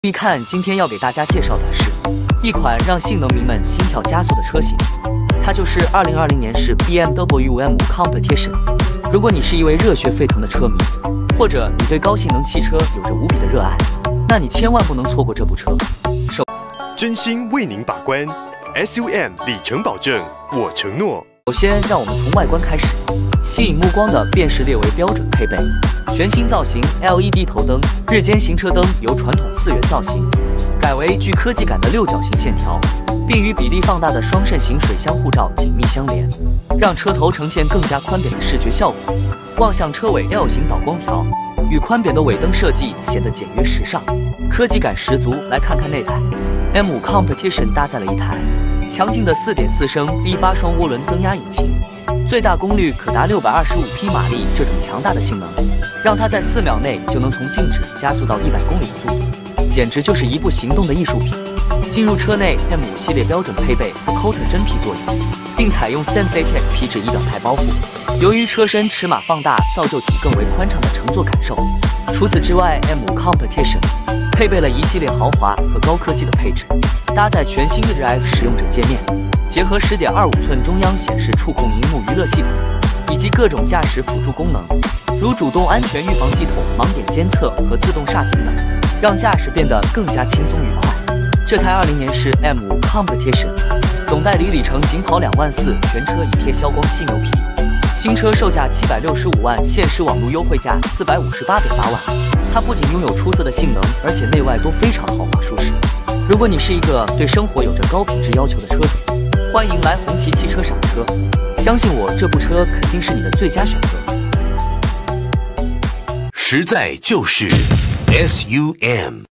一看，今天要给大家介绍的是一款让性能迷们心跳加速的车型，它就是2020年式 BMW M5 Competition。如果你是一位热血沸腾的车迷，或者你对高性能汽车有着无比的热爱，那你千万不能错过这部车。 真心为您把关 ，SUM 里程保证，我承诺。 首先，让我们从外观开始，吸引目光的便是列为标准配备。 全新造型 LED 头灯，日间行车灯由传统4元造型改为具科技感的6角形线条，并与比例放大的双肾型水箱护罩紧密相连，让车头呈现更加宽扁的视觉效果。望向车尾 L 型导光条与宽扁的尾灯设计显得简约时尚，科技感十足。来看看内在 ，M5 Competition 搭载了一台强劲的4.4升 V8 双涡轮增压引擎。 最大功率可达625匹马力，这种强大的性能，让它在4秒内就能从静止加速到100公里的速度，简直就是一部行动的艺术品。进入车内 ，M5 系列标准配备 Coater 真皮座椅，并采用 Sensatec 皮质仪表态包覆。由于车身尺码放大，造就体更为宽敞的乘坐感受。除此之外 ，M5 Competition 配备了一系列豪华和高科技的配置，搭载全新的 Drive 使用者界面。 结合10.25寸中央显示触控荧幕娱乐系统，以及各种驾驶辅助功能，如主动安全预防系统、盲点监测和自动刹停等，让驾驶变得更加轻松愉快。这台20年式 M5 Competition 总代理里程仅跑2.4万，全车一贴消光犀牛皮。新车售价765万，现时网络优惠价458.8万。它不仅拥有出色的性能，而且内外都非常豪华舒适。如果你是一个对生活有着高品质要求的车主， 欢迎来红旗汽车赏车，相信我，这部车肯定是你的最佳选择。 实在就是 SUM。